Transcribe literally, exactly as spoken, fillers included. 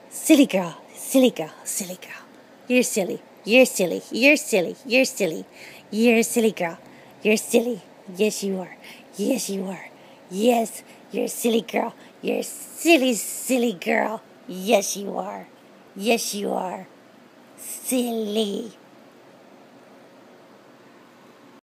Silly girl, silly girl, silly girl. You're silly, you're silly, you're silly, you're silly. You're a silly girl, you're silly. Yes, you are. Yes, you are. Yes, you're a silly girl. You're a silly, silly girl. Yes, you are. Yes, you are. Silly.